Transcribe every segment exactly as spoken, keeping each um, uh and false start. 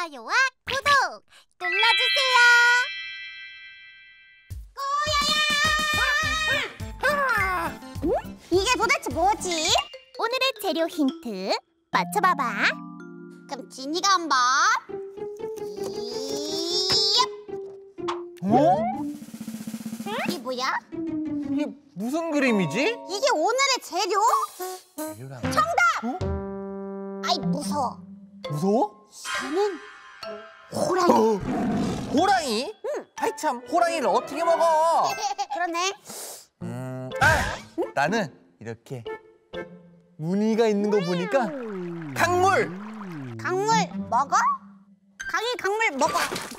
좋아요와 구독 눌러주세요. 꼬야야! 응? 이게 도대체 뭐지? 오늘의 재료 힌트 맞춰봐봐. 그럼 진이가 한번. 어? 이게 뭐야? 이게 무슨 그림이지? 이게 오늘의 재료? 재료랑... 정답! 어? 아이 무서워. 무서워? 이거는 호랑이. 어, 호랑이? 응. 아이 참, 호랑이를 어떻게 먹어? 그러네. 음, 아! 응? 나는 이렇게 무늬가 있는 거 보니까 강물! 강물 먹어? 강이 강물 먹어.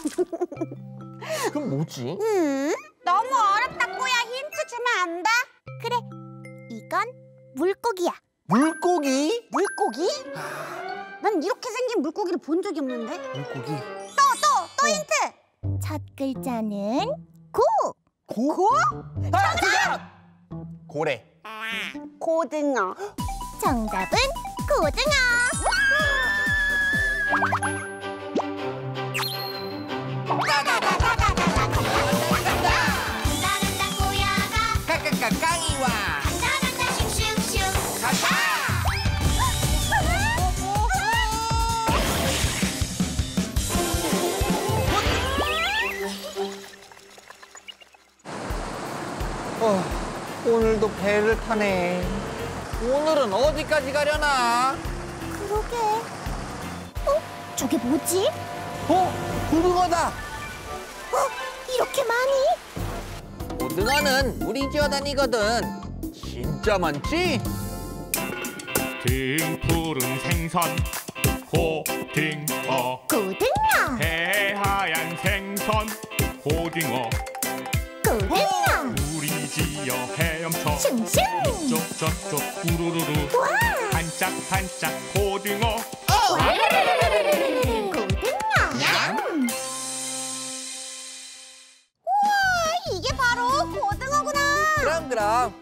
그럼 뭐지? 음, 너무 어렵다 꼬야. 힌트 주면 안 돼? 그래, 이건 물고기야. 물고기? 물고기? 난 이렇게 생긴 물고기를 본 적이 없는데. 물고기? 또, 또, 또 힌트. 첫 글자는 고. 고? 고? 아, 정답! 고래. 고등어. 정답은 고등어. 까까까 깡이와 어, 오늘도 배를 타네. 오늘은 어디까지 가려나? 그러게. 어? 저게 뭐지? 어? 고등어다! 어? 이렇게 많이? 고등어는 물이 기어다니거든. 진짜 많지? 등푸른 생선 고등어 고등어. 배하얀 생선 고등어 고등어. 물이 지어 헤엄쳐 슝슝. 이쪽 저쪽 우르르르 와. 반짝반짝 고등어 고등어. 냠. 우와, 이게 바로 고등어구나. 그럼 그럼.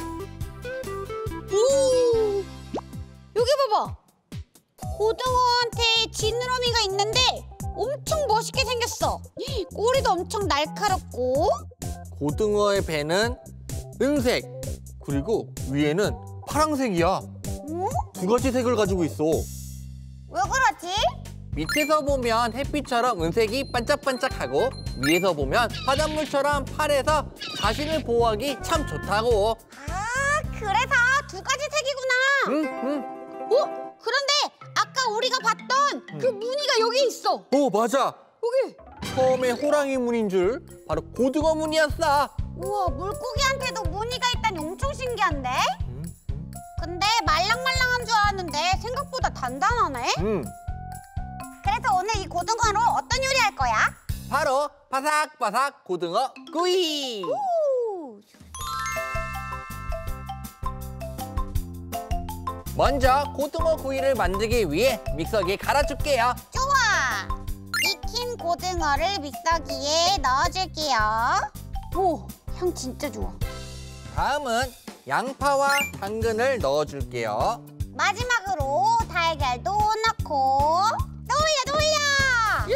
오, 여기 봐봐. 고등어한테 지느러미가 있는데 엄청 멋있게 생겼어. 꼬리도 엄청 날카롭고. 고등어의 배는 은색, 그리고 위에는 파랑색이야. 응? 두 가지 색을 가지고 있어. 왜 그러지? 밑에서 보면 햇빛처럼 은색이 반짝반짝하고 위에서 보면 바닷물처럼 파래서 자신을 보호하기 참 좋다고. 아, 그래서 두 가지 색이구나. 응, 응. 어? 그런데 아까 우리가 봤던 그 무늬가 여기 있어. 어, 맞아. 여기. 처음에 호랑이 무늬인 줄 바로 고등어 무늬였어. 우와, 물고기한테도 무늬가 있다니 엄청 신기한데? 근데 말랑말랑한 줄 알았는데 생각보다 단단하네? 응. 그래서 오늘 이 고등어로 어떤 요리 할 거야? 바로 바삭바삭 고등어 구이. 오. 먼저 고등어 구이를 만들기 위해 믹서기에 갈아줄게요. 좋아! 익힌 고등어를 믹서기에 넣어줄게요. 오, 향 진짜 좋아. 다음은 양파와 당근을 넣어줄게요. 마지막으로 달걀도 넣고 돌려 돌려!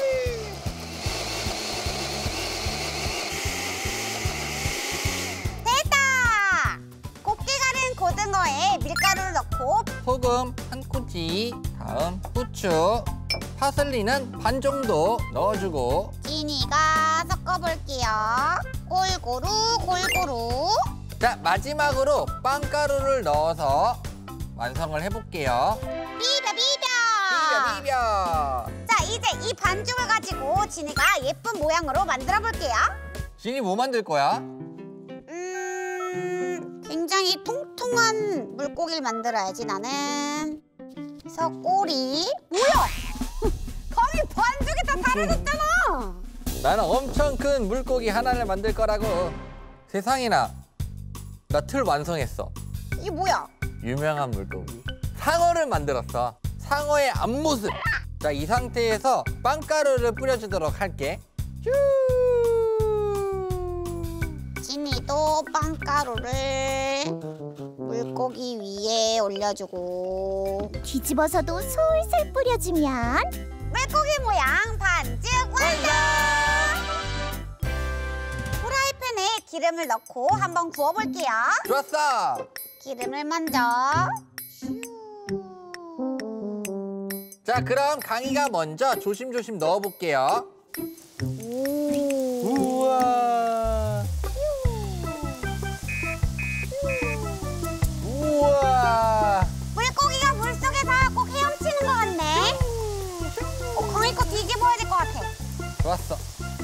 됐다! 곱게 가른 고등어에 밀가루를 넣고 소금 한 꼬치, 다음 후추, 파슬리는 반 정도 넣어주고 진이가 섞어볼게요. 골고루 골고루. 자, 마지막으로 빵가루를 넣어서 완성을 해볼게요. 비벼 비벼! 비벼 비벼! 자, 이제 이 반죽을 가지고 진이가 예쁜 모양으로 만들어 볼게요. 진이 뭐 만들 거야? 음, 굉장히 통통한 물고기를 만들어야지 나는. 그래서 꼬리. 뭐야? 거기 반죽이 다 달라졌잖아. 나는 엄청 큰 물고기 하나를 만들 거라고. 세상에나, 나 틀 완성했어. 이게 뭐야? 유명한 물고기 상어를 만들었어. 상어의 앞모습. 자, 이 상태에서 빵가루를 뿌려주도록 할게. 슈. 진이도 빵가루를 물고기 위에 올려주고 뒤집어서도 솔솔 뿌려주면 물고기 모양 반죽 완성! 프라이팬에 기름을 넣고 한번 구워볼게요. 좋았어. 기름을 먼저. 자, 그럼 강희가 먼저 조심조심 넣어볼게요. 우와. 우와. 물고기가 물속에서 꼭 헤엄치는 것 같네. 어, 강희 거 뒤집어야 될 것 같아. 좋았어.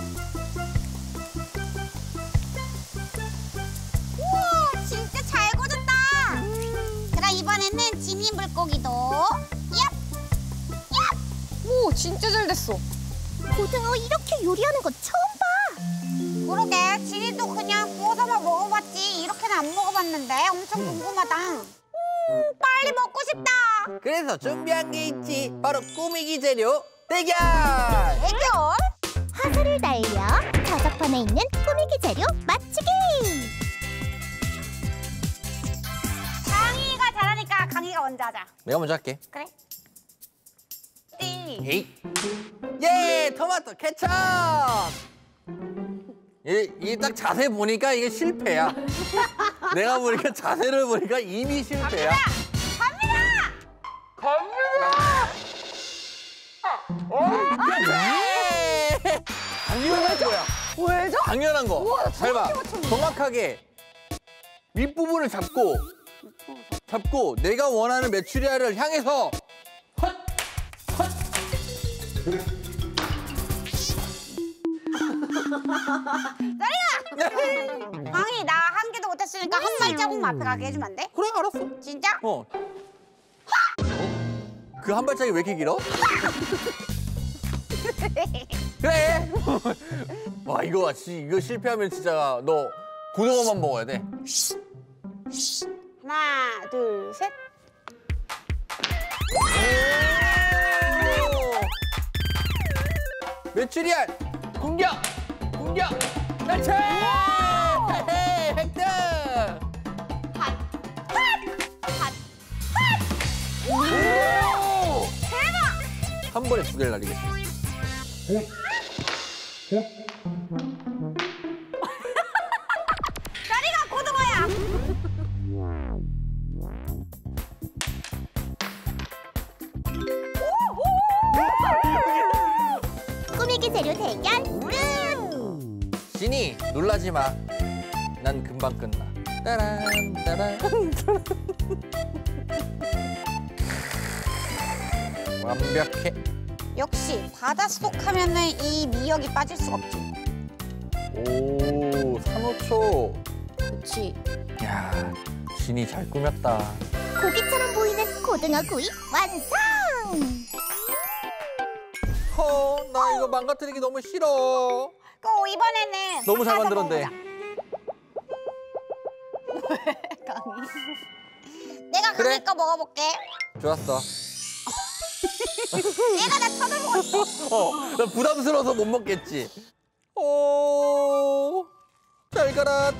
우와, 진짜 잘 구워졌다. 그럼 이번에는 지니 물고기도. 얍! 얍! 오, 진짜 잘 됐어. 고등어 이렇게 요리하는 거 처음 봐. 그러게, 지니도 그냥 구워서만 먹어봤지 이렇게는 안 먹어봤는데 엄청 궁금하다. 음, 빨리 먹고 싶다. 그래서 준비한 게 있지. 바로 꾸미기 재료 대결. 대결? 화살을 날려 저작판에 있는 꾸미기 재료 맞추기. 강희가 잘하니까 강희가 먼저 하자. 내가 먼저 할게. 그래? 에이. 예, 토마토 케첩. 이게 딱 자세 보니까 이게 실패야. 내가 보니까 자세를 보니까 이미 실패야. 갑니다! 네! 당연한 거야. 왜죠? 당연한 거. 우와, 잘 봐. 정확히 맞췄네. 정확하게 윗부분을 잡고 잡고 내가 원하는 메추리알을 향해서 헛! 헛! 강희 나 한 개도 못했으니까 한 발자국만 앞에 가게 해주면 안 돼? 그래, 알았어. 진짜? 어. 그 한 발짝이 왜 이렇게 길어? 그래. 와, 이거 지 이거 실패하면 진짜 너 고등어만 먹어야 돼. 하나, 둘, 셋. 메추리알 공격! 공격! 그렇지! 헤헤, 획득! 핫! 핫! 핫! 오! 대박! 한 번에 두 개를 날리겠어. 저리가 고등어야! 꾸미기 재료 대결 끝! 진이 놀라지 마. 난 금방 끝나. 따란 따란. 완벽해. 역시 바닷속 하면은 이 미역이 빠질 수가 없지. 오, 산호초. 그렇지. 야, 진이 잘 꾸몄다. 고기처럼 보이는 고등어 구이 완성! 허, 나 이거 망가뜨리기 너무 싫어. 또 이번에는 너무 잘 섞어서 만들었네. 먹어보자. 내가 그래. 강희 거 먹어볼게. 좋았어. 내가 나 쳐다보고 있어. 어, 나 부담스러워서 못 먹겠지. 오, 잘 가라.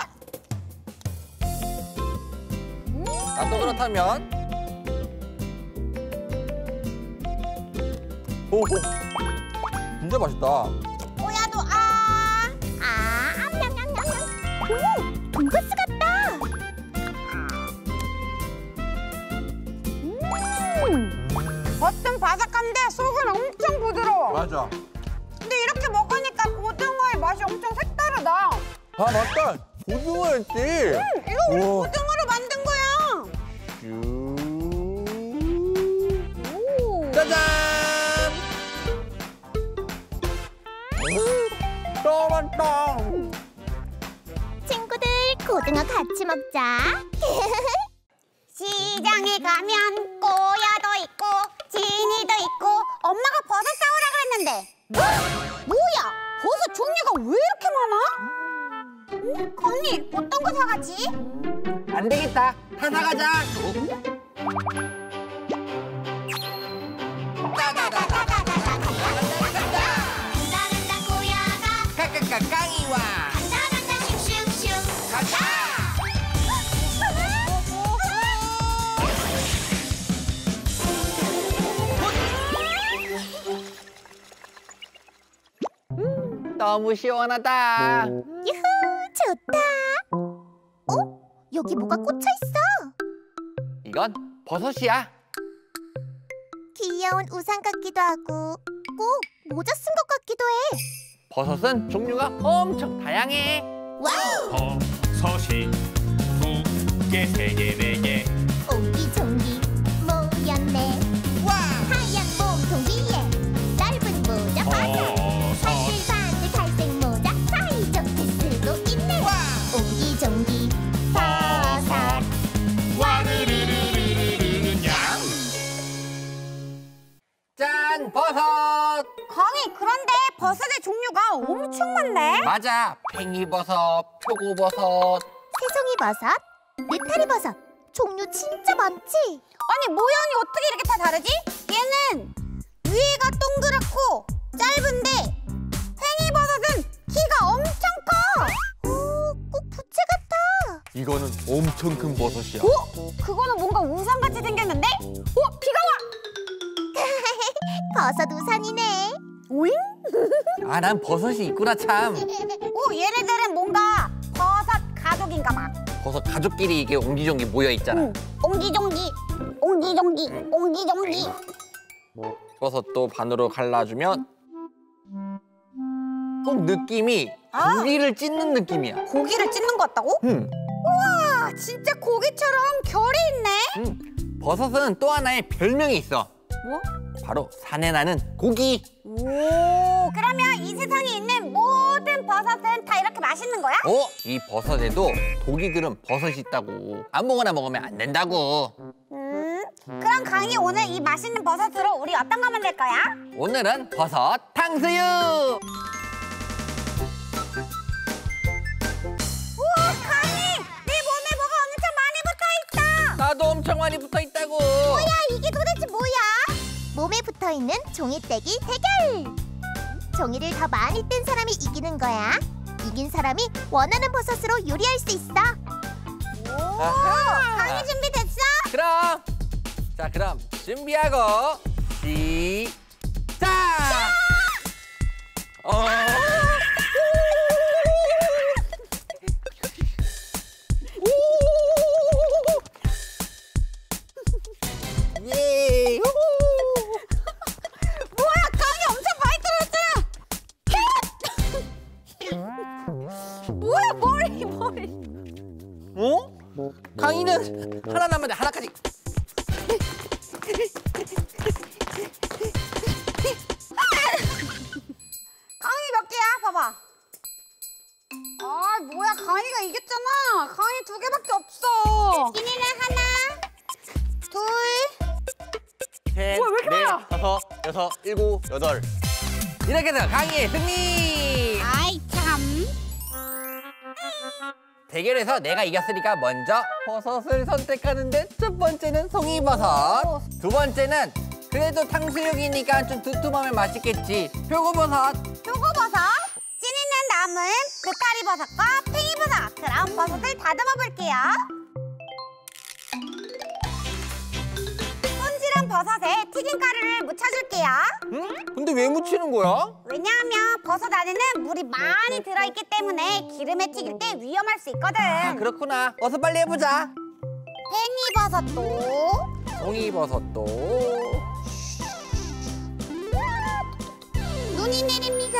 아, 또 그렇다면. 오, 진짜 맛있다. 오야도 아. 아, 냠냠냠냠. 오, 돈가스 같다. 음. 겉은 바삭한데 속은 엄청 부드러워. 맞아. 근데 이렇게 먹으니까 고등어의 맛이 엄청 색다르다. 아, 맞다. 고등어였지. 음, 이거 우리 우와. 고등어로 만든 거야. 쭉. 오. 짜잔! 또 맛있다. 친구들 고등어 같이 먹자. 시장에 가면 꼬야도 있고 지니도 있고 엄마가 버섯 사오라 그랬는데 뭐야? 버섯 종류가 왜 이렇게 많아? 음, 건니 어떤 거 사가지? 안 되겠다. 다 사가자. 간다 꼬야가 까까까 깡이와. 간다 간다 슝슝슝 가자. 너무 시원하다. 유후, 좋다. 어? 여기 뭐가 꽂혀 있어? 이건 버섯이야. 귀여운 우산 같기도 하고 꼭 모자 쓴 것 같기도 해. 버섯은 종류가 엄청 다양해. 와우! 버섯이 두 개, 세 개, 네 개. 옹기종기 모였네. 와! 하얀 몸통 위에 짧은 모자 버섯. 버섯 반들반들 갈색 모자 사이좋게 쓰고 있네. 와! 옹기종기 버섯. 와르르르르르르 냥. 짠, 버섯. 강희, 그런데 버섯의 종류가 엄청 많네. 맞아. 팽이버섯, 표고버섯. 새송이 버섯, 느타리 버섯. 종류 진짜 많지? 아니, 모양이 어떻게 이렇게 다 다르지? 얘는 위에가 동그랗고 짧은데 팽이버섯은 키가 엄청 커. 오, 꼭 부채 같아. 이거는 엄청 큰 버섯이야. 오, 그거는 뭔가 우산같이 생겼는데? 오, 비가 와! 버섯 우산이네. 오잉? 아, 난 버섯이 있구나 참. 오, 얘네들은 뭔가 버섯 가족인가 봐. 버섯 가족끼리 이게 옹기종기 모여 있잖아. 응. 옹기종기, 옹기종기, 옹기종기. 버섯도 반으로 갈라주면 꼭 느낌이 아. 고기를 찢는 느낌이야. 고기를 찢는 것 같다고? 응. 와, 진짜 고기처럼 결이 있네. 응. 버섯은 또 하나의 별명이 있어. 뭐? 바로 산에 나는 고기. 오, 그러면 이 세상에 있는 모든 버섯은 다 이렇게 맛있는 거야? 어? 이 버섯에도 고기들은 버섯이 있다고. 아무거나 먹으면 안 된다고. 음, 그럼 강이 오늘 이 맛있는 버섯으로 우리 어떤 거 만들 거야? 오늘은 버섯 탕수육. 우와, 강이! 내 몸에 뭐가 엄청 많이 붙어있어! 나도 엄청 많이 붙어 있다고. 뭐야, 이게 도대체 뭐야? 몸에 붙어있는 종이떼기 대결! 종이를 더 많이 뗀 사람이 이기는 거야. 이긴 사람이 원하는 버섯으로 요리할 수 있어. 오, 아하. 강이 준비됐어? 그럼 자 그럼 준비하고 시작. 어. 예. 뭐야, 강이 엄청 많이 떨어졌잖아. 뭐야, 머리 머리. 어? 강이는 하나 남았는데 하나까지. 강이 몇 개야? 봐봐. 아, 뭐야, 강이가 이겼잖아. 강이 두 개밖에 없어. 진이는 하나, 둘. 셋, 뭐야, 왜 이렇게 넷, 많아? 다섯, 여섯, 일곱, 여덟. 이렇게 해서 강희의 승리! 아이, 참. 대결에서 내가 이겼으니까 먼저 버섯을 선택하는데 첫 번째는 송이버섯, 두 번째는 그래도 탕수육이니까 좀 두툼하면 맛있겠지, 표고버섯. 표고버섯. 찐이는 남은 느타리버섯과 팽이버섯. 그럼 버섯을 다듬어 볼게요. 손질한 버섯에 튀김가루를 묻혀줄게요. 응? 근데 왜 묻히는 거야? 왜냐하면 버섯 안에는 물이 많이 들어있기 때문에 기름에 튀길 때 위험할 수 있거든. 아, 그렇구나. 어서 빨리 해보자. 팽이버섯도 송이버섯도. 눈이 내립니다.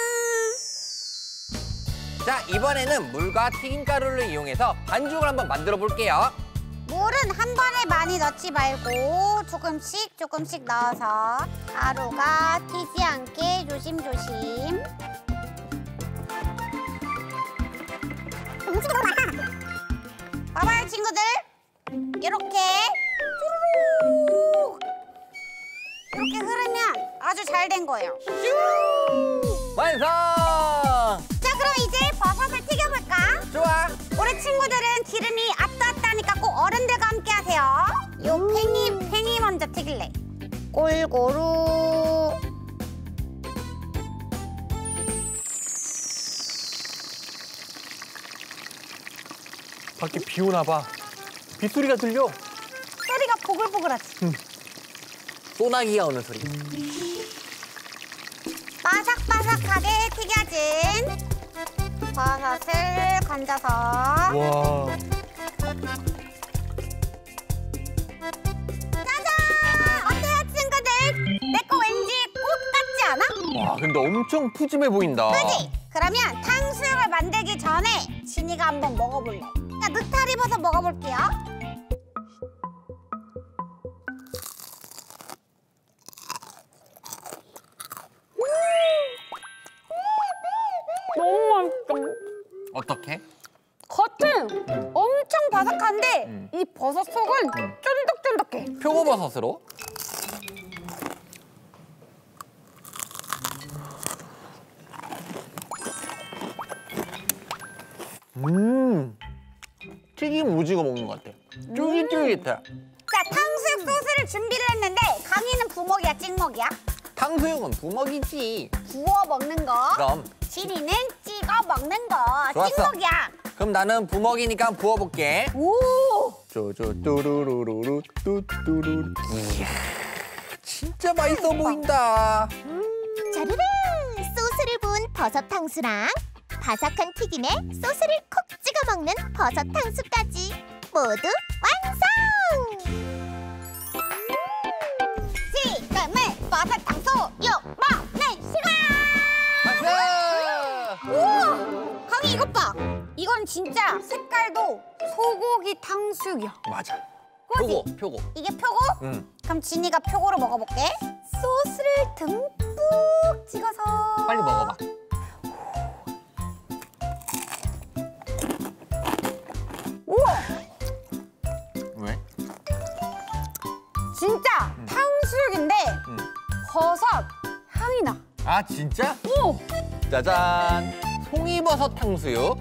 자, 이번에는 물과 튀김가루를 이용해서 반죽을 한번 만들어 볼게요. 물은 한 번에 많이 넣지 말고 조금씩 조금씩 넣어서 가루가 튀지 않게 조심조심. 음식이 너무 많아. 봐봐요, 친구들. 이렇게 쭈루룩 이렇게 흐르면 아주 잘 된 거예요. 완성! 자, 그럼 이제 버섯을 튀겨볼까? 좋아. 우리 친구들은 기름이 아따아따하니까 꼭 어른들과 함께 하세요. 요 팽이, 팽이 먼저 튀길래. 골고루. 밖에 비 오나 봐. 빗소리가 들려. 소리가 보글보글하지. 소나기가 오는 소리. 바삭바삭 바삭바삭하게 튀겨진 버섯을 건져서 와. 짜잔! 어때요, 친구들? 내 거 왠지 꽃 같지 않아? 와, 근데 엄청 푸짐해 보인다. 그지? 그러면 탕수육을 만들기 전에 진이가 한번 먹어볼래. 자, 느타리 버섯 먹어볼게요. 너무 맛있어. 어떻게? 겉은 엄청 바삭한데 음. 이 버섯 속은 쫀득쫀득해. 표고버섯으로? 음, 튀김 오징어 먹는 것 같아. 쫄깃쫄깃해. 자, 탕수육 소스를 준비를 했는데 강이는 부먹이야, 찍먹이야? 탕수육은 부먹이지. 구워 먹는 거. 그럼. 진이는 찍어 먹는 거. 좋았어. 찍먹이야. 그럼 나는 부먹이니까 부어볼게. 오! 쪼쪼 뚜루루루루 뚜뚜루. 이야, 진짜 맛있어 보인다. 자르르! 소스를 부은 버섯 탕수랑 바삭한 튀김에 소스를 콕 찍어 먹는 버섯 탕수까지 모두 완성! 지금은 버섯 탕수육 먹는 시간! 박수! 우와! 강이 이것 봐. 이건 진짜 색깔도 소고기 탕수육이야. 맞아. 그거지? 표고, 표고. 이게 표고? 응. 그럼 진이가 표고로 먹어볼게. 소스를 듬뿍 찍어서. 빨리 먹어봐. 우와! 왜? 진짜 응. 탕수육인데 응. 버섯 향이 나. 아, 진짜? 오! 짜잔! 송이버섯 탕수육.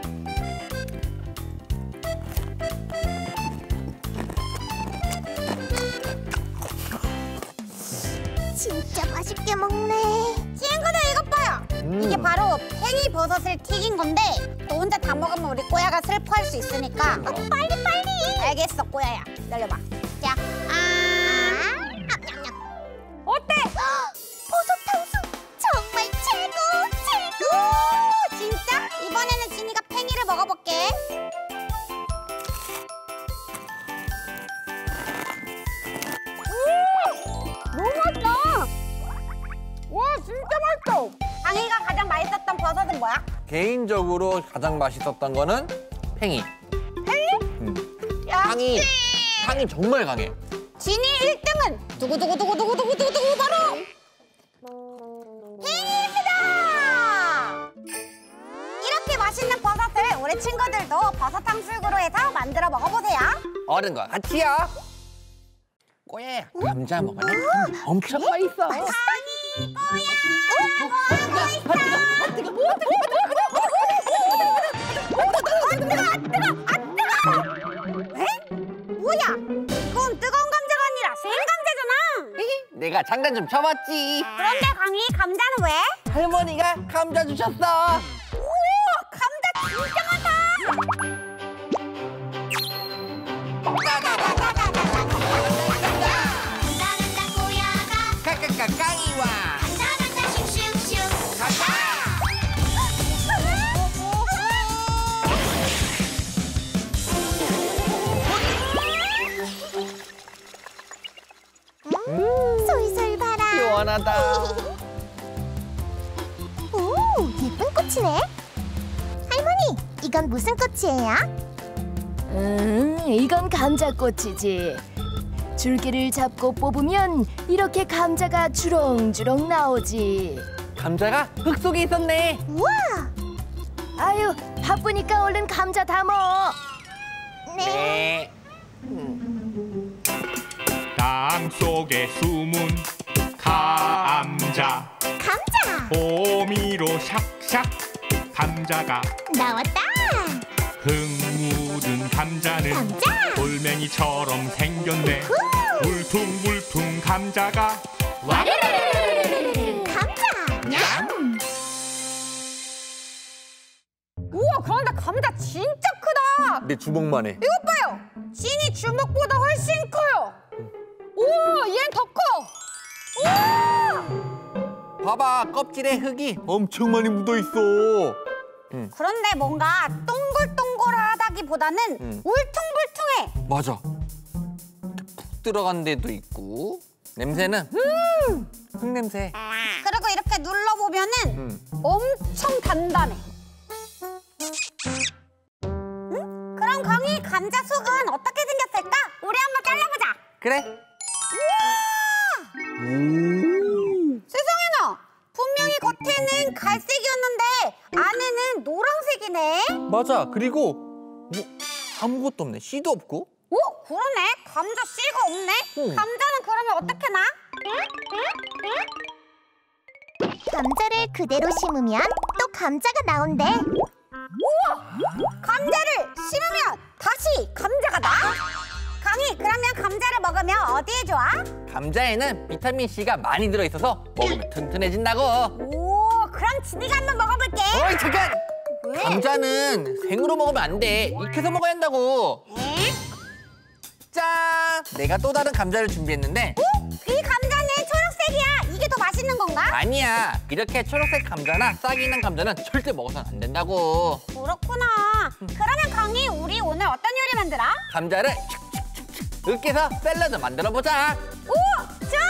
진짜 맛있게 먹네. 친구들 이것 봐요. 음. 이게 바로 팽이 버섯을 튀긴 건데 또 혼자 다 먹으면 우리 꼬야가 슬퍼할 수 있으니까 어. 빨리 빨리. 알겠어, 꼬야야. 기다려봐. 자, 아, 어때? 버섯 탕수 정말 최고 최고. 오, 진짜? 이번에는 진이가 팽이를 먹어볼게. 오, 너무 맛있다. 와, 진짜 맛있어. 강이가 가장 맛있었던 버섯은 뭐야? 개인적으로 가장 맛있었던 거는 팽이. 야, 향이, 향이 정말 강해. 진이 일 등은 두구두구두구두구두구두구 바로 팽이입니다. 이렇게 맛있는 버섯을 우리 친구들도 버섯 탕수육으로 해서 만들어 먹어보세요. 어른과 같이요. 꼬야야, 감자 먹을래? 엄청 맛있어. 강이 꼬야 먹고 있어. 뭐야? 이건 뜨거운 감자가 아니라 생 감자잖아. 내가 장난 좀 쳐봤지. 그런데 강이 감자는 왜? 할머니가 감자 주셨어. 우와, 감자 진짜 많다. 간다 꼬야가 까까까 깡이와 간다 간다 슉슉슉. 가자. 음, 솔솔 봐라. 시원하다. 오, 예쁜 꽃이네. 할머니, 이건 무슨 꽃이에요? 음, 이건 감자꽃이지. 줄기를 잡고 뽑으면 이렇게 감자가 주렁주렁 나오지. 감자가 흙 속에 있었네. 우와, 아유, 바쁘니까 얼른 감자 담어. 네. 네. 땅 속에 숨은 감자 감자 호미로 샥샥 감자가 나왔다. 흙 묻은 감자는 감자. 돌멩이처럼 생겼네. 울퉁불퉁 감자가 와르르르르르르 감자. 냠. 우와, 그런데 감자 진짜 크다. 내 주먹만 해. 이것 봐요. 진이 주먹보다 훨씬 커요. 우와, 얘는 더 커. 우와! 봐봐, 껍질에 흙이 엄청 많이 묻어 있어. 그런데 뭔가 동글동글하다기보다는 음. 울퉁불퉁해. 맞아. 푹 들어간 데도 있고. 냄새는 음, 흙 냄새. 그리고 이렇게 눌러보면은 음. 엄청 단단해. 응? 그럼 강희 감자 속은 어떻게 생겼을까? 우리 한번 잘라보자. 그래? 세상에나 분명히 겉에는 갈색이었는데 안에는 노란색이네. 맞아. 그리고 뭐 아무것도 없네. 씨도 없고. 오, 그러네. 감자 씨가 없네. 응. 감자는 그러면 어떻게 나? 감자를 그대로 심으면 또 감자가 나온대. 감자를 심으면 다시 감자가 나? 강희, 그러면 감자를 먹으면 어디에 좋아? 감자에는 비타민 C가 많이 들어있어서 먹으면 튼튼해진다고. 오, 그럼 진이가 한번 먹어볼게. 어이, 잠깐! 왜? 감자는 생으로 먹으면 안 돼. 익혀서 먹어야 한다고. 에? 짠! 내가 또 다른 감자를 준비했는데 이 감자는 초록색이야. 이게 더 맛있는 건가? 아니야. 이렇게 초록색 감자나 싹이 난 감자는 절대 먹어서는 안 된다고. 그렇구나. 그러면 강희, 우리 오늘 어떤 요리 만들어? 감자를 칙칙칙칙 으깨서 샐러드 만들어보자. 오, 좋아!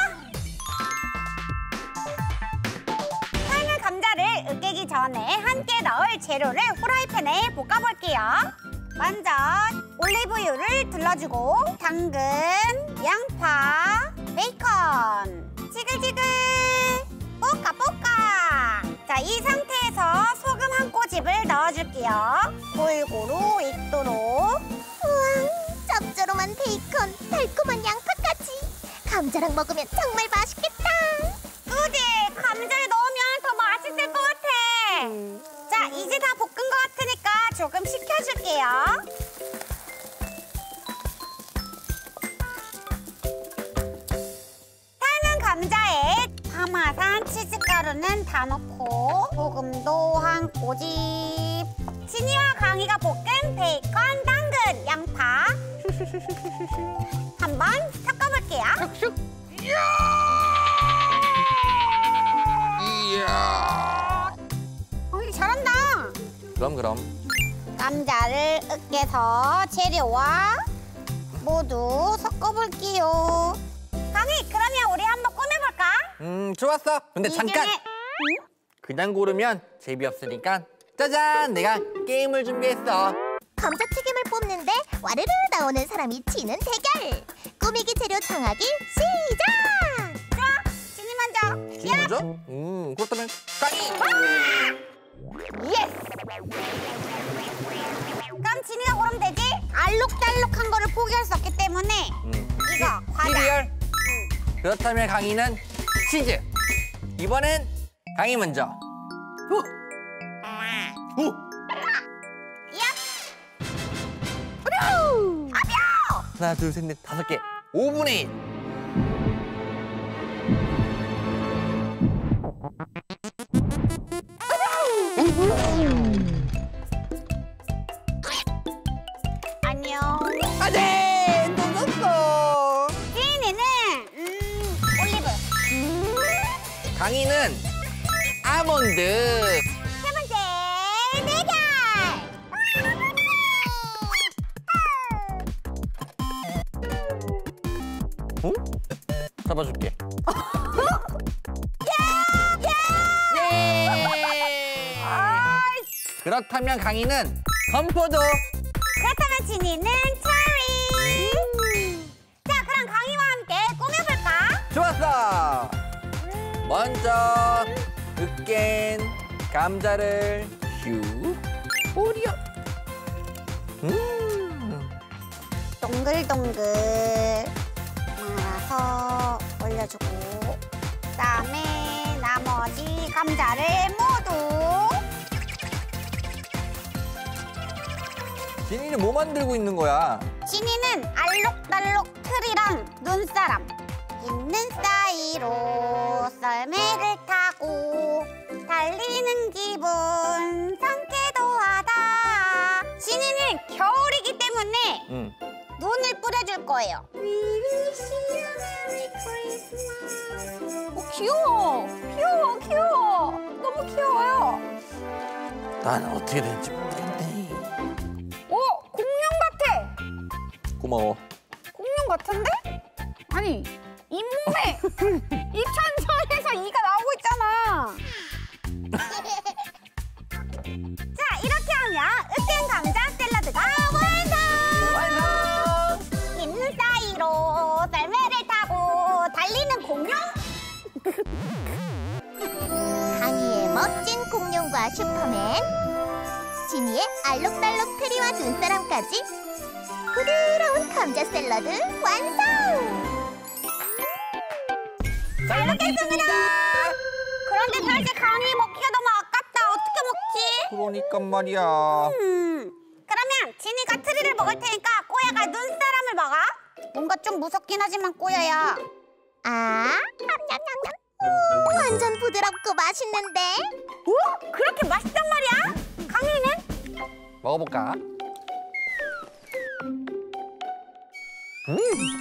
삶은 감자를 으깨기 전에 함께 넣을 재료를 후라이팬에 볶아볼게요. 먼저 올리브유를 둘러주고 당근, 양파, 베이컨 지글지글 볶아 볶아. 자, 이 상태에서 소금 한 꼬집을 넣어줄게요. 골고루 익도록. 우와, 짭조름한 베이컨, 달콤한 양파까지. 감자랑 먹으면 정말 맛있겠다. 그지? 감자를 넣으면 더 맛있을 것 같아. 자, 이제 다 볶은 것 같으니까 조금 식혀줄게요. 삶은 감자에 파마산 치즈가루는 다 넣고 소금도 한 꼬집. 진이와 강희가 볶은 베이컨, 당근, 양파 한번 섞어볼게요. 이야. 어, 잘한다. 그럼 그럼. 감자를 으깨서 재료와 모두 섞어볼게요. 강희, 그러면 우리 한번 꾸며볼까? 음, 좋았어. 근데 잠깐. 이게- 그냥 고르면 재미없으니까 짜잔! 내가 게임을 준비했어. 감자튀김을 뽑는데 와르르 나오는 사람이 지는 대결. 꾸미기 재료 정하기 시작. 좋아, 진이 먼저. 진이 먼저? 음, 그렇다면 강희! 예스! 그럼 진이가 고르면 되지? 알록달록한 거를 포기할 수 없기 때문에 음. 이거 과자. 시리얼. 그렇다면 강희는 치즈. 이번엔 강희 먼저. 오! 오! 하나, 둘, 셋, 넷, 다섯 개. 오분의 일. 안녕. 안돼! 놓쳤어. 진이는 음, 올리브. 강희는 아몬드. 세 번째 대결. 어? 잡아줄게. 예! 그렇다면 강희는 건포도. 그렇다면 진이는 체리. 자, 그럼 강희와 함께 꾸며볼까? 좋았어. 먼저 으깬 감자를 슉 오려. 음. 동글동글 말아서 올려주고, 그다음에 나머지 감자를 모두. 진이는 뭐 만들고 있는 거야? 진이는 알록달록 틀이랑 눈사람 있는 사이로 썰매를 타고 달리는 기분 상쾌도 하다. 진이는 겨울이기 때문에 응. 눈을 뿌려줄 거예요. 어, 귀여워. 귀여워, 귀여워. 나는 어떻게 될지 모르겠네. 오, 공룡 같아. 고마워. 공룡 같은데? 아니, 잇몸에 입천장에서 이가 나오고 있잖아. 자, 이렇게 하면 으깬 감자 샐러드가 완성! 완성! 입눈 사이로 썰매를 타고 달리는 공룡? 강희의 멋진 공룡과 슈퍼맨, 지니의 알록달록 트리와 눈사람까지 부드러운 감자 샐러드 완성! 잘 먹겠습니다. 그런데 사실 강이 먹기가 너무 아깝다. 어떻게 먹지? 그러니까 말이야. 음, 그러면 지니가 트리를 먹을 테니까 꼬야가 눈사람을 먹어. 뭔가 좀 무섭긴 하지만 꼬야야. 아, 냠냠냠냠. 오, 완전 부드럽고 맛있는데? 오? 그렇게 맛있단 말이야? 강이는? 먹어볼까? 음.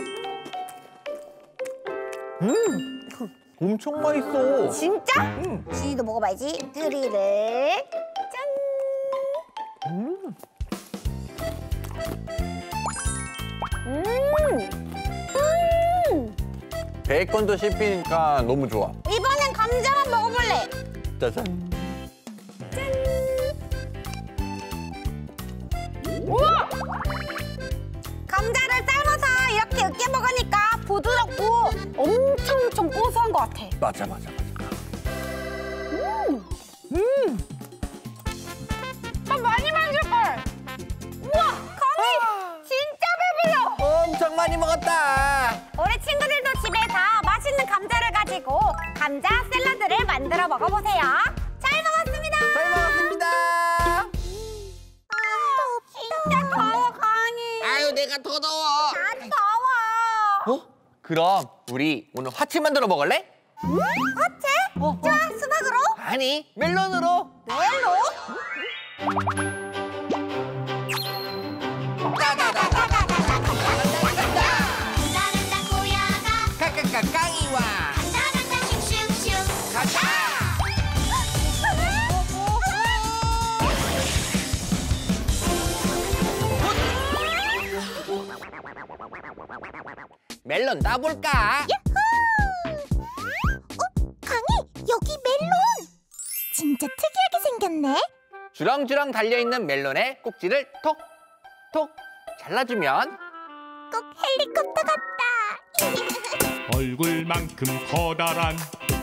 음. 엄청 맛있어. 진짜? 음. 지니도 먹어봐야지. 트리를 짠. 음. 음. 음. 베이컨도 씹히니까 너무 좋아. 이번엔 감자만 먹어볼래. 짜잔. 우와! 감자를 삶아서 이렇게 으깨 먹으니까 부드럽고 엄청 엄청 고소한 것 같아. 맞아 맞아 맞아. 음. 음. 더 많이 만들걸. 우와, 강이 진짜 배불러. 엄청 많이 먹었다. 우리 친구들도 집에서 맛있는 감자를 가지고 감자 샐러드를 만들어 먹어보세요. 잘 먹었습니다. 잘 먹었습니다. 진짜 더워, 강이. 아유 내가 더 더워. 나도 더워. 어? 그럼 우리 오늘 화채 만들어 먹을래? 화채? 어, 자, 수박으로? 아니 멜론으로. 멜로? 잘한다 꼬야가 까까까 깡이와 잘한다 슝슝슝 가자. 멜론 따볼까? 어? 강희, 여기 멜론! 진짜 특이하게 생겼네. 주렁주렁 달려있는 멜론의 꼭지를 톡톡 잘라주면 꼭 헬리콥터 같다. 얼굴만큼 커다란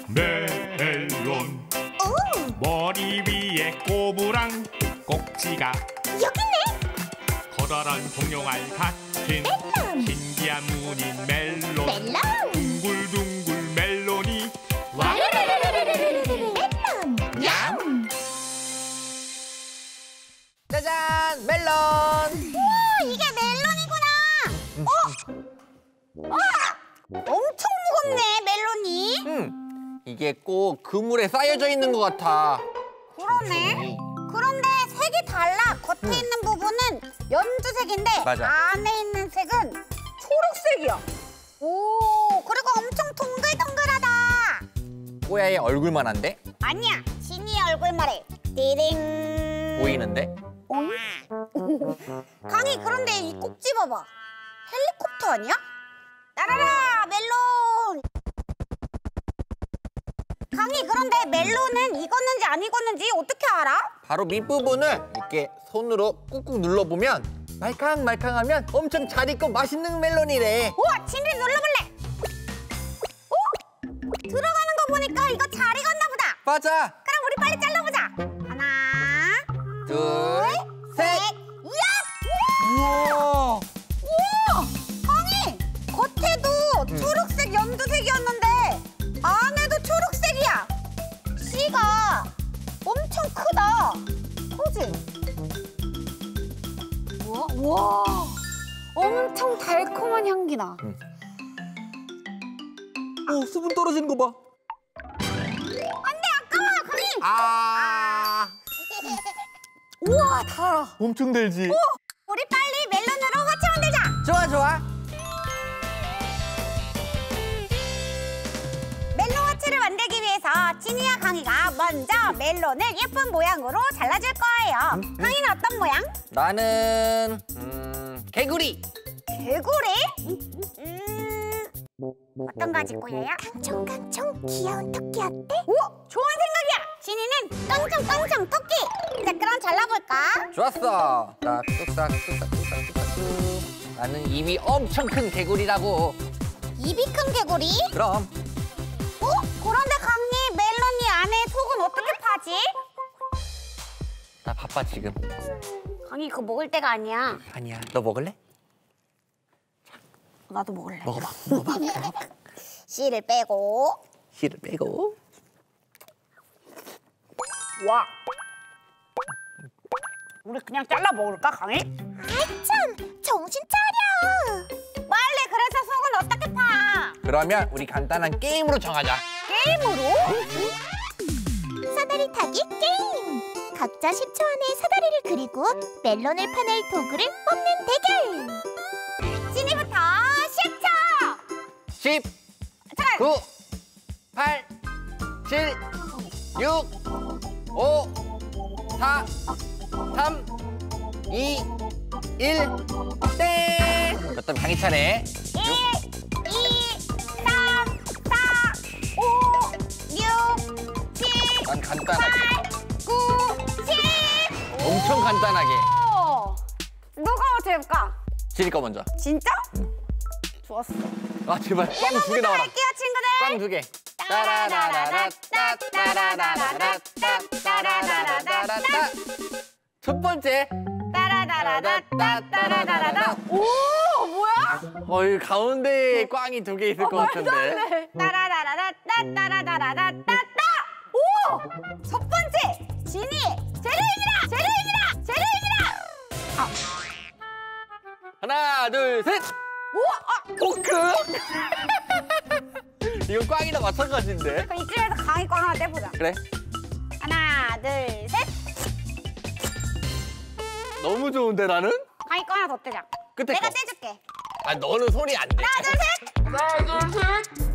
멜론 오, 머리 위에 꼬부랑 꼭지가 여기네. 커다란 공룡알 같은 멜론. 신기한 무늬 멜론 멜론. 둥글둥글 멜론이 멜론. 얌! 짜잔 멜론. 우와, 이게 멜론이구나. 어? 와, 엄청 무겁네, 멜론이. 음, 이게 꼭 그물에 쌓여져 있는 것 같아. 그러네. 그런데 색이 달라. 겉에 있는 부분은 연두색인데 맞아. 안에 있는 색은 초록색이야. 오, 그리고 엄청 동글동글하다. 꼬야의 얼굴만한데? 아니야, 지니 얼굴 말해. 띠링. 보이는데? 강희, 그런데 이 꼭지 봐봐. 헬리콥터 아니야? 따라라, 멜론. 강희, 그런데 멜론은 익었는지 안 익었는지 어떻게 알아? 바로 밑부분을 이렇게 손으로 꾹꾹 눌러보면 말캉말캉하면 엄청 잘 익고 맛있는 멜론이래. 우와, 진리 눌러볼래. 오? 들어가는 거 보니까 이거 잘 익었나 보다. 맞아. 그럼 우리 빨리 잘라보자. 하나, 둘, 셋, 셋. 야! 우와. 우와! 강희, 겉에도 초록색 연두색이었는데 안에도 초록색이야. 씨가 엄청 크다. 그지? 우와, 우와, 엄청 달콤한 향기 나. 오, 수분 떨어지는 거 봐. 안돼, 아까워, 강희. 아, 우와, 달아. 엄청 달지. 우리 빨리 멜론으로 화채 만들자. 좋아, 좋아. 멜론 화채를 만들기 위해서 지니와 강희가 먼저 먼저 멜론을 예쁜 모양으로 잘라줄 거예요. 음, 음. 강이는 어떤 모양? 나는 음, 개구리. 개구리? 음, 어떤 거 가질 거예요? 깡총깡총 귀여운 토끼 어때? 오! 좋은 생각이야! 진이는 깡총깡총 토끼! 자, 그럼 잘라볼까? 좋았어. 딱 뚝딱 뚝딱 뚝딱 뚝딱 뚝. 나는 입이 엄청 큰 개구리라고. 입이 큰 개구리? 그럼 어? 그런데 강이 멜론이 안에 속은 어떻게 파지? 나 바빠 지금. 강이 그거 먹을 때가 아니야. 아니야. 너 먹을래? 나도 먹을래. 먹어봐. 먹어봐. 먹어봐. 씨를 빼고. 씨를 빼고. 와. 우리 그냥 잘라 먹을까, 강이? 아이 참 정신 차려. 빨리 그래서 속은 어떻게 파? 그러면 우리 간단한 게임으로 정하자. 게임으로? 사다리 타기 게임. 각자 십 초 안에 사다리를 그리고 멜론을 파낼 도구를 뽑는 대결. 진이부터 십 초! 십, 잠깐! 구, 팔, 칠, 육, 오, 사, 삼, 이, 일, 땡! 그렇다면 강희 차례. 일, 이, 삼, 사, 오, 육, 칠, 난 간단하게. 팔, 구, 십! 엄청 간단하게. 오! 누가 어떻게할까? 지리 거 먼저. 진짜? 좋았어. 아 제발 꽝 두 개 나와라. 할게요, 친구들. 꽝 두 개. 따라라라라따따라라라라따따라라라라따. 첫 번째. 따라다라다따따라라라라. 오, 뭐야? 어이 가운데 꽝이 두 개 있을 것 같은데. 따라라라따따라라라따따. 오! 첫 번째. 진이 제로입니다. 제로입니다. 제로입니다. 아, 하나 둘 셋. 우와! 아, 포크. 이건 꽝이나 마찬가지인데. 그럼 이쯤에서 강의 꽝 하나 떼보자. 그래. 하나, 둘, 셋. 너무 좋은데 나는? 강의 꽝 하나 더 떼자. 끝에 내가 거. 떼줄게. 아 너는 손이 안 돼. 하나, 둘, 셋. 하나 둘 셋.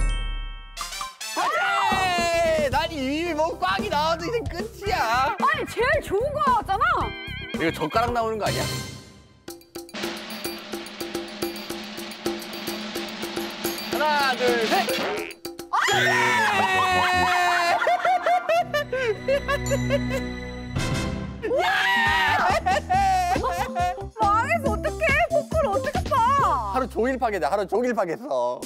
그래. 난 이미 뭐 꽝이 나와도 이제 끝이야. 아니, 제일 좋은 거 나왔잖아. 이거 젓가락 나오는 거 아니야? 하나 둘 셋. 망해서 어떡해? 포크를 어떻게 파? 하루 종일 파겠다. 하루 종일 파겠어.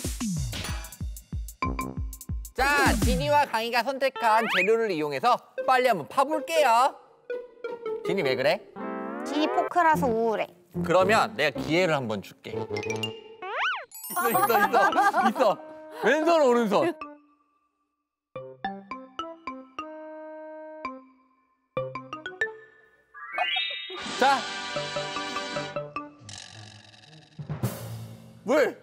자, 진이와 강희가 선택한 재료를 이용해서 빨리 한번 파볼게요. 진이 왜 그래? 진이 포크라서 우울해. 그러면 내가 기회를 한번 줄게. 있어, 있어, 있어, 있어. 왼손, 오른손. 자. 물.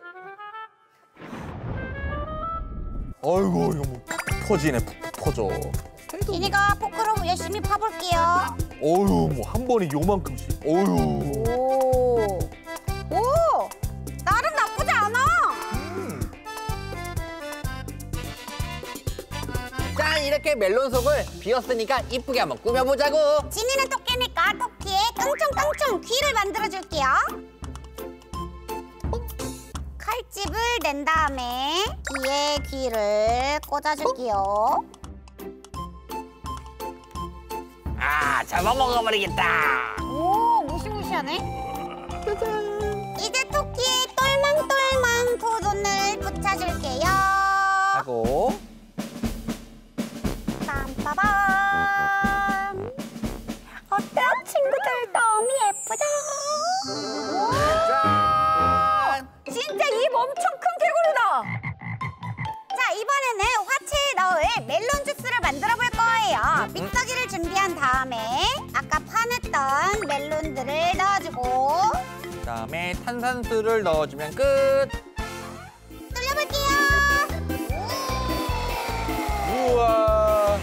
아이고, 이거 뭐 터지네, 푹푹 터져. 진이가 포크로 열심히 파볼게요. 어휴, 뭐 한 번에 요만큼씩. 어휴. 오, 오, 나름 나쁘지 않아. 짠, 이렇게 멜론 속을 비웠으니까 이쁘게 한번 꾸며보자고. 진이는 토끼니까 토끼의 깡총깡총 귀를 만들어줄게요. 칼집을 낸 다음에 귀에 귀를 꽂아줄게요. 아, 잡아먹어버리겠다. 오, 무시무시하네. 이제 토끼의 똘망똘망 두 눈을 붙여줄게요. 하고. 빰빠밤. 어때요, 친구들? 너무 예쁘죠? 짠! 진짜 입 엄청 큰 개구리다. 자, 이번에는 화채에 넣을 멜론 주스를 만들어 볼 거예요. 믹서기를 준비한 다음에 아까 파냈던 멜론들을 넣어주고 그다음에 탄산수를 넣어주면 끝. 돌려볼게요. 우와.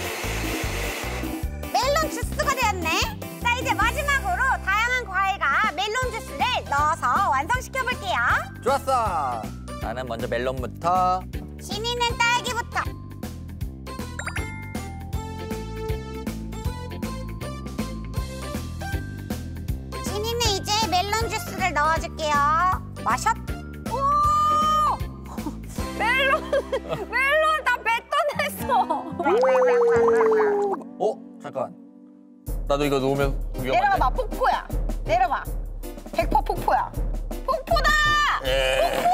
멜론 주스가 되었네. 자, 이제 마지막으로 다양한 과일과 멜론 주스를 넣어서 완성시켜 볼게요. 좋았어. 나는 먼저 멜론부터. 진이는 딸기부터. 주스를 넣어줄게요. 마셨. 오! 멜론 멜론 다 뱉어냈어. 어? 잠깐. 나도 이거 놓으면 위험한데? 내려봐 폭포야. 내려봐. 백 퍼센트 폭포야. 폭포다. 에...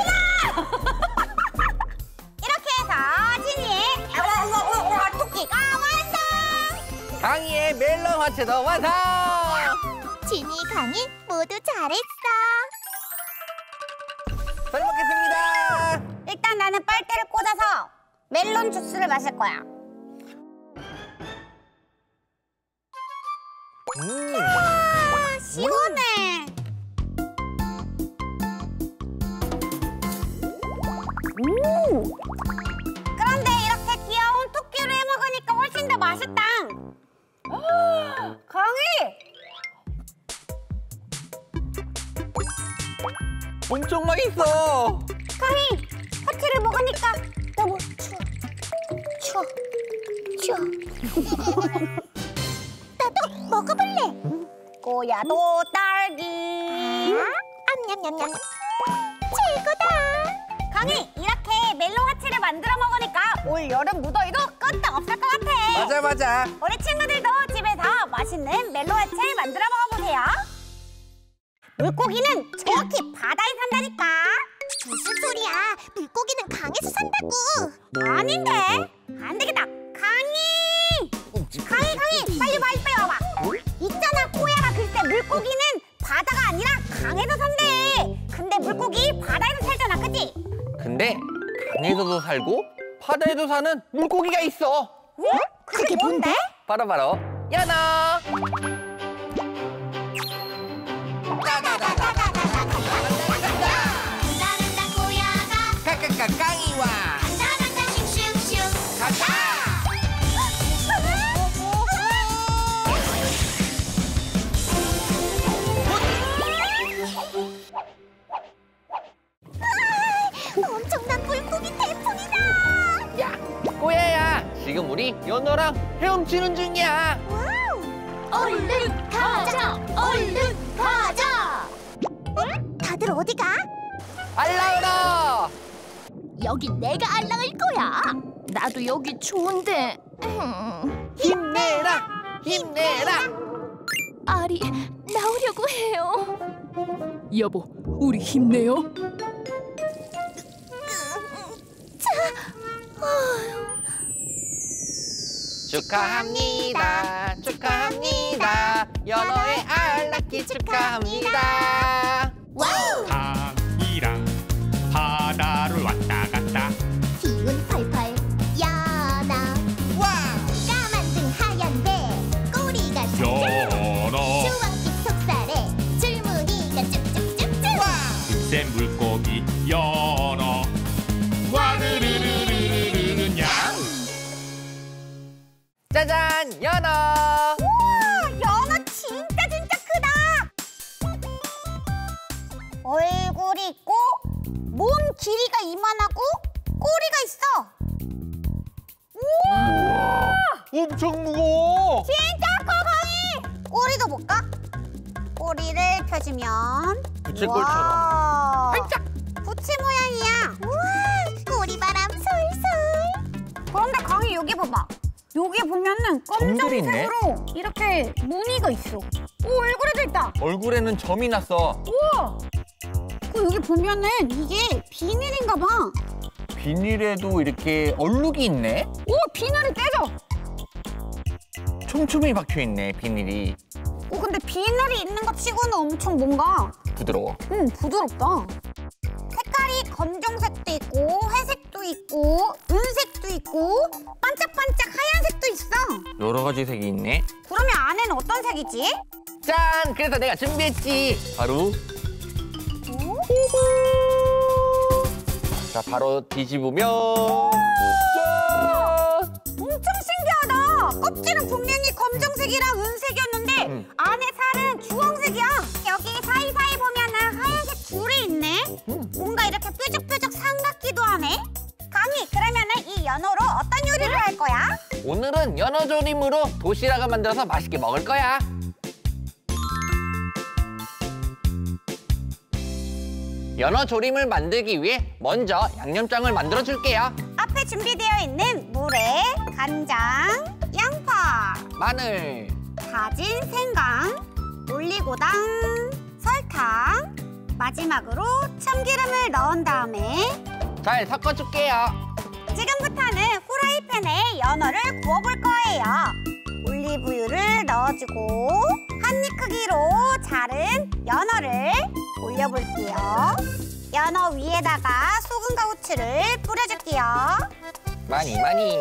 이렇게 해서 지니의 토끼가 완성! 강희의 멜론 화채도 완성! 지니, 강희 모두 잘했어. 잘 먹겠습니다. 일단 나는 빨대를 꽂아서 멜론 주스를 마실 거야. 음. 아, 시원해. 음. 그런데 이렇게 귀여운 토끼를 해 먹으니까 훨씬 더 맛있다. 강희. 엄청 맛있어. 강희, 화채를 먹으니까 너무 추워. 추워. 추워. 나도 먹어볼래. 꼬야도 딸기. 암냠냠냠. 최고다. 강희, 이렇게 멜론 화채를 만들어 먹으니까 올 여름 무더위도 끄떡 없을 것 같아. 맞아 맞아. 우리 친구들도 집에서 맛있는 멜론 화채 만들어 먹어보세요. 물고기는 정확히 바다에 산다니까. 무슨 소리야? 물고기는 강에서 산다고. 아닌데? 안 되겠다. 강희! 강희, 강희! 빨리 빨리 빨리 와봐. 있잖아, 코야가 글쎄 물고기는 바다가 아니라 강에서 산대. 근데 물고기 바다에서 살잖아, 그치? 근데 강에서도 살고 바다에도 사는 물고기가 있어. 응? 그게 뭔데? 바로 바로 연어. 간다 고야가 까까까 깡이와 간다 간다 슝슝슝. 가자. 엄청난 물고기 태풍이다. 야, 꼬야야. 지금 우리 연어랑 헤엄치는 중이야. 와우. 얼른 가자. 얼른 가자. 응? 다들 어디 가? 알라우라. 여기 내가 알랑을 거야. 나도 여기 좋은데. 음, 힘내라. 힘내라. 알이 나오려고 해요. 여보, 우리 힘내요. 축하합니다. 축하합니다. 연어의 알라키 축하합니다. 와우. 강이랑 바다를 왔다 갔다 기운 팔팔 연어. 와! 까만 등 하얀 배 꼬리가 쭉. 연어 주황빛 속살에 줄무늬가 쭉쭉쭉쭉. 금센 물고기 연어 와르르르르르르 냥 짜잔, 연어. 우와, 연어 진짜 진짜 크다. 얼굴이 있고 몸 길이가 이만하고 꼬리가 있어. 우와, 엄청 무거워. 진짜 커, 강희. 꼬리도 볼까? 꼬리를 펴주면 부채꼴처럼. 와, 활짝. 부채 모양이야. 우와, 꼬리바람 솔솔. 그런데 강희 여기 봐봐. 여기 보면은 점들이 있네. 검정색으로 이렇게 무늬가 있어. 오, 얼굴에도 있다. 얼굴에는 점이 났어. 우와. 그 여기 보면은 이게 비닐인가 봐. 비닐에도 이렇게 얼룩이 있네. 오, 비늘이 떼져. 촘촘히 박혀 있네, 비닐이. 오, 근데 비늘이 있는 것 치고는 엄청 뭔가 부드러워. 음, 부드럽다. 색깔이 검정색도 있고 회색도 있고 은색도 있고 반짝반짝 하얀색도 있어. 여러 가지 색이 있네. 그러면 안에는 어떤 색이지? 짠! 그래서 내가 준비했지. 바로 자, 바로 뒤집으면 짠! 엄청 신기하다. 껍질은 분명히 검정색이랑 은색이었는데 음. 안에 살은 주황색이야. 여기 사이사이 보면은 하얀색 줄이 있네. 음. 뭔가 이렇게 뾰족뾰족 산 같기도 하네. 강희, 그러면은 이 연어로 어떤 요리를 할 거야? 오늘은 연어조림으로 도시락을 만들어서 맛있게 먹을 거야. 연어 조림을 만들기 위해 먼저 양념장을 만들어 줄게요. 앞에 준비되어 있는 물에 간장, 양파, 마늘, 다진 생강, 올리고당, 설탕, 마지막으로 참기름을 넣은 다음에 잘 섞어줄게요. 지금부터는 후라이팬에 연어를 구워볼 거예요. 올리브유를 넣어주고 한 입 크기로 자른 연어를 올려볼게요. 연어 위에다가 소금과 후추를 뿌려줄게요. 많이 많이.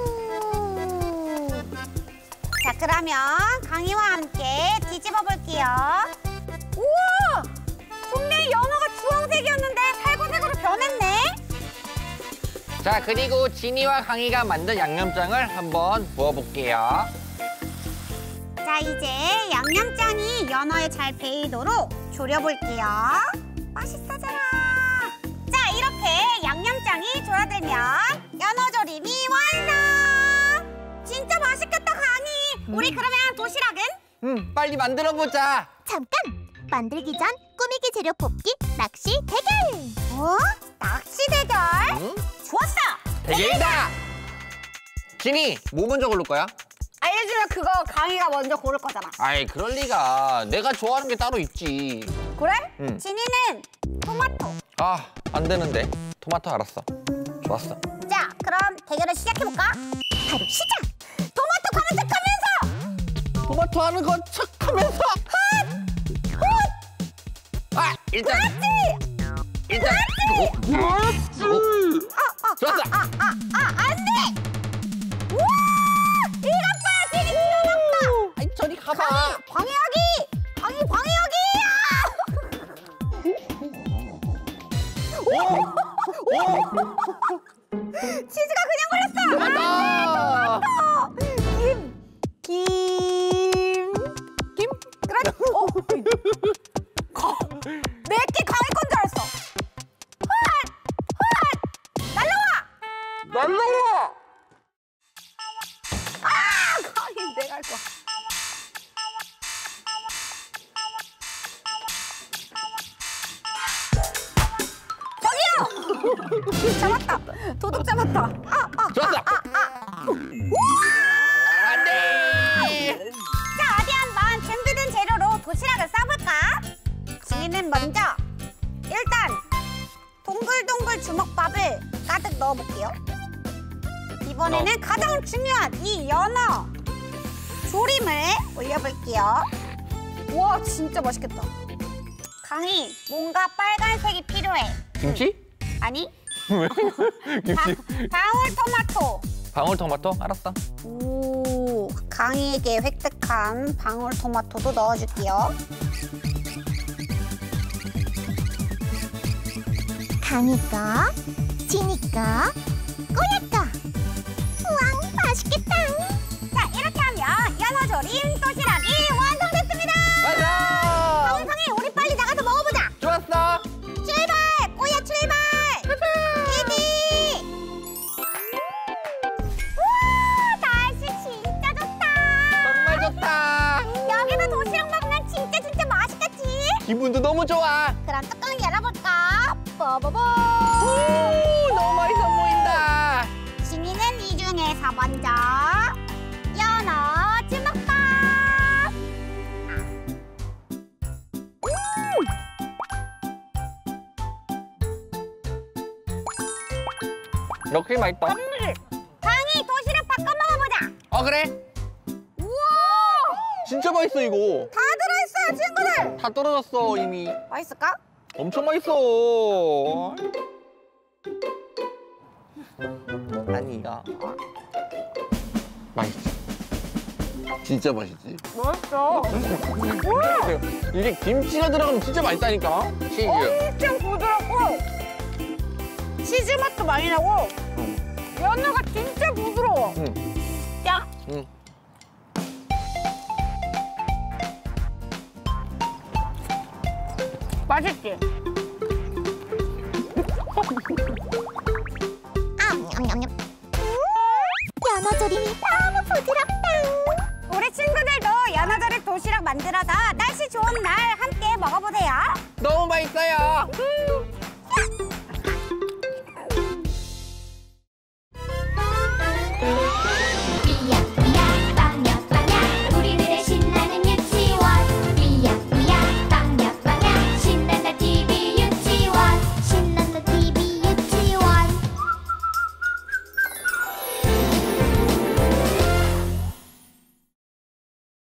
자, 그러면 강이와 함께 뒤집어 볼게요. 우와! 분명히 연어가 주황색이었는데 살구색으로 변했네. 자, 그리고 진이와 강이가 만든 양념장을 한번 부어볼게요. 자, 이제 양념장이 연어에 잘 배이도록 졸여볼게요. 맛있어져라. 자, 이렇게 양념장이 졸아들면 연어조림이 완성! 진짜 맛있겠다, 강이. 우리 그러면 도시락은? 음, 빨리 만들어보자. 잠깐! 만들기 전 꾸미기 재료 뽑기 낚시 대결! 어? 낚시 대결? 응? 좋았어! 대결이다! 진이, 뭐 먼저 고를 거야? 알려주면 그거 강이가 먼저 고를 거잖아. 아이, 그럴 리가. 내가 좋아하는 게 따로 있지. 그래? 응. 진이는 토마토. 아, 안 되는데. 토마토 알았어. 좋았어. 자, 그럼 대결을 시작해볼까? 바로 시작! 토마토 가는 척하면서! 토마토 하는 건 척하면서. 아, 일단. 일단. 그렇지! 아, 아, 좋았어. 아, 아, 아, 안 돼! 우와! 이것 봐! 진이 뛰어났다! 아이, 저리 가봐. 강이, 방해하기! 강이, 방해하기! 치즈가 그냥 걸렸어! 맞다. 김! 김! 김? 그렇지! 어? 내게 강이 건 줄 알았어! 헛! 헛! 날라와! 날라와. 아! 강이 내가 할 거야. 저기요! 잡았다! 도둑 잡았다! 아! 아! 좋았어. 아! 아! 안 돼. 자, 어디 한번 준비된 재료로 도시락을 싸볼까? 진이는 먼저 일단 동글동글 주먹밥을 가득 넣어볼게요. 이번에는 가장 중요한 이 연어 조림을 올려볼게요. 와, 진짜 맛있겠다. 강이, 뭔가 빨간색이 필요해. 김치? 아니, 왜? 바, 김치. 방울토마토. 방울토마토? 알았어. 오, 강이에게 획득한 방울토마토도 넣어줄게요. 강이가, 진이가, 꼬야가. 우왕, 맛있겠다! 자, 이렇게 하면 연어조림 도시락이 완성됐습니다. 맞아. 강이, 우리 빨리 나가서 먹어보자. 좋았어. 출발! 꼬야 출발! 디디! 우와, 날씨 진짜 좋다. 정말 좋다. 여기서 도시락 먹으면 진짜 진짜 맛있겠지? 기분도 너무 좋아. 그럼 뚜껑 열어볼까? 뽀뽀뽀! 오, 너무 맛있어 보인다. 진이는 이 중에서 먼저 연어 주먹밥! 역시 맛있다. 강이 도시락 바꿔 먹어보자. 어, 그래? 우와! 진짜 맛있어 이거. 다 들어있어요, 친구들. 다 떨어졌어 이미. 맛있을까? 엄청 맛있어. 아니야. 맛있지. 진짜 맛있지. 맛있어. 이게 김치가 들어가면 진짜 맛있다니까. 치즈. 엄청 부드럽고 치즈 맛도 많이 나고 연어가 진짜 부드러워. 응. 야, 응. 맛있지? 암냠냠냠. 연어조림이 너무 부드럽다. 우리 친구들도 연어조림 도시락 만들어서 날씨 좋은 날 함께 먹어보세요. 너무 맛있어요. 음,